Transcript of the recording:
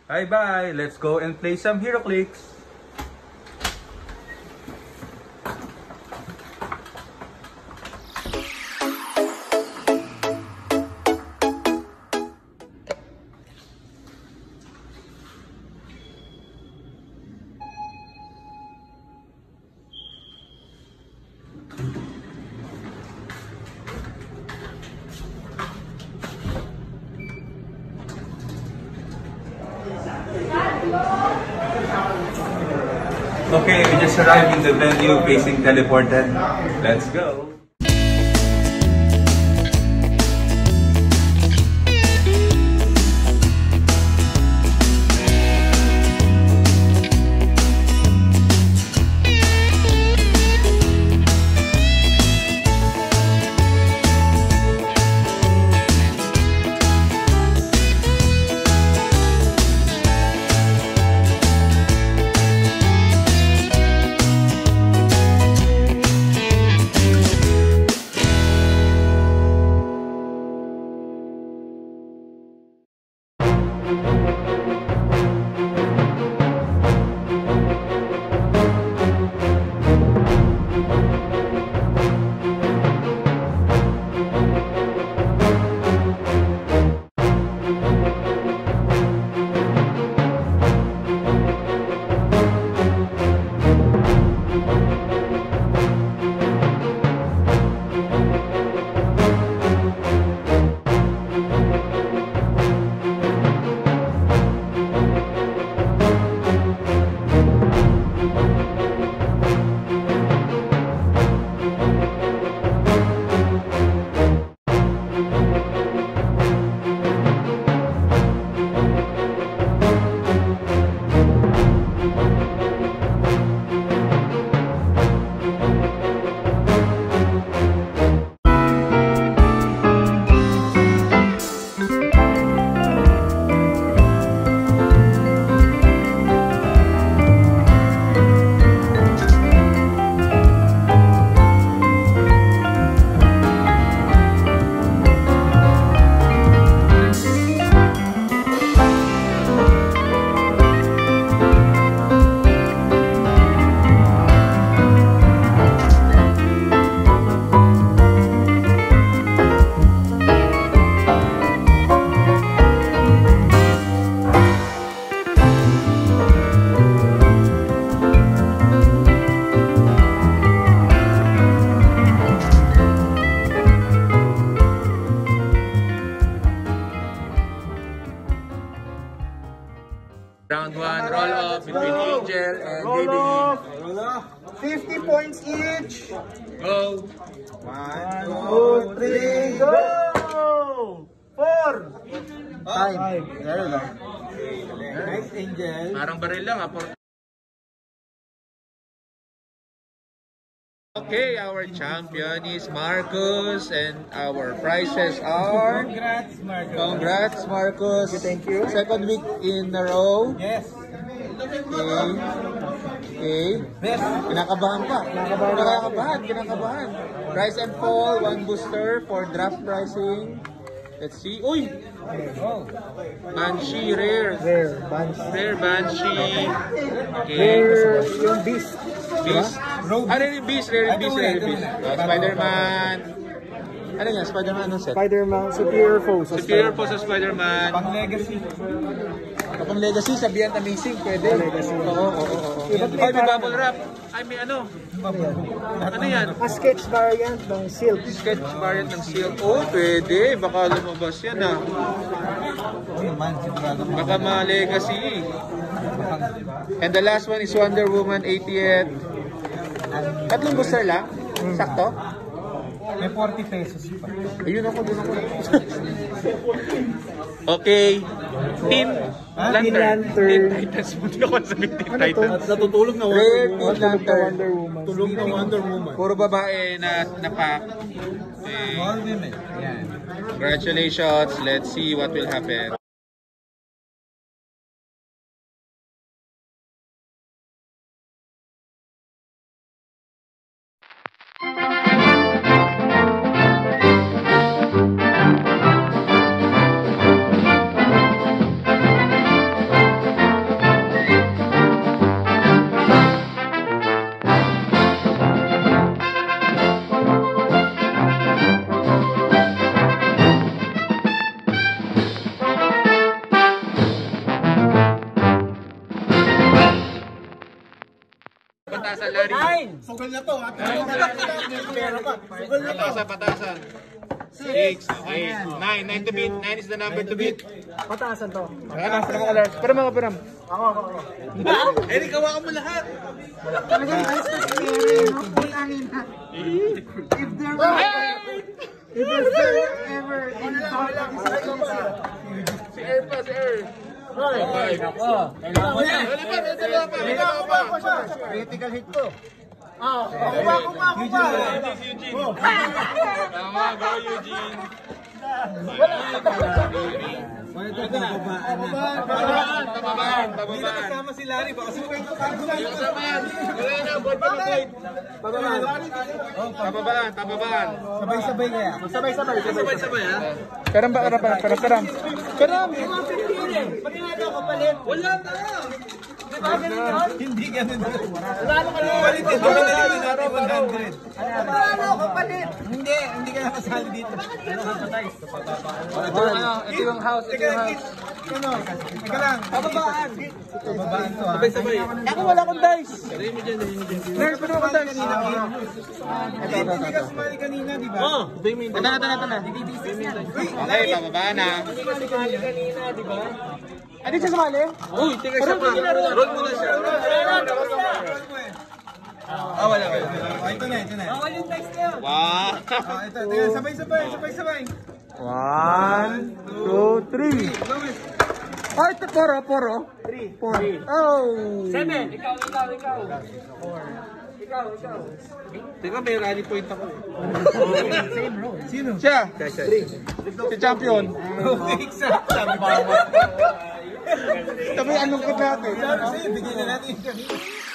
Bye-bye. Let's go and play some Heroclix. Okay, we just arrived in the venue facing teleported. Let's go! Round 1, roll off between Angel and Baby. 50 points each. Go! 1, 2, 3, go! 4, 5. There you go. Nice, Angel. Parang baril lang ha. Okay, our champion is Marcus and our prizes are... Congrats, Marcus. Congrats, Marcus. Thank you. Second week in a row. Yes. Okay. Best. Kinakabahan ka. Kinakabahan. Rise and fall, 1 booster for draft pricing. Let's see. Uy! Oh. Banshee, rare. Banshee. Rare Banshee. Okay. Rare yung Beast. Beast. Rare yung Beast. Spider-Man. Ano nga? Spider-Man anong set? Spider-Man, Superior Foe. Superior Foe sa Spider-Man. Pang Legacy. Kapag Legacy, sabihan amazing. Pwede. Legacy. Oo. Ay, may bubble wrap. Ay, may ano? Ano yan? A sketch variant ng Silk. Sketch variant ng Silk. Oh, pwede. Baka lumabas yan ah. Baka ma-legacy. And the last one is Wonder Woman 80th. Tatlong booster lang? Sakto? May 40 pesos pa. Ayun ako, doon ako. Okay. Tin Lantern. Tin Titans. Buti ako sabihin Tin Titans. Natutulog na Rare Tin Lantern. Tulog na Wonder Woman. Puro babae na napak. Okay. All women. Yan. Congratulations. Let's see what will happen. patasan, Larry. 9! Sugal na to, ha? Sugal na to. Patasan. 6, 8, 9. 9 to beat. 9 is the number to beat. Pataasan to. Ano? Pero mga piram. Ako. Eh, di kawakan mo lahat. If there's ever in Si Air pa, si Air. critical hit to. Kuha. Tama, go Eugene. Tababaan. Hindi na kasama si Larry. Baka si Wayne. Tababaan. Sabay-sabay kaya. Sabay-sabay ha? Karam. Paninado ako palit. Wala na. Di ba ganun yun? Hindi ganun. Lalo ka lang. Palit din. Lalo ako palit. Hindi ka nakasali dito. Ano ka patay? Ito yung house. Ano? Ika lang. Pababaan to ha. Sabay-sabay. Ako wala akong dice. Nerd, pwede mo akong dice. Hindi ka sumali kanina, di ba? Ito na. Okay, pababa na. Sumali kanina, di ba? Ano siya sumali? Uy, tika siya pa. Roll mo na siya. Wala. Ito na. Bawal yung dice na yun. Wow. Ito. Sabay-sabay. 1, 2, 3. Ay, poro. 3. Oh. 7. Ikaw. Teka, may rally point ako. Same roll. Sino? Siya. Si champion. Exact. Sabi, anong ko natin? Sabi sa'yo, bigyan na natin yung kanina.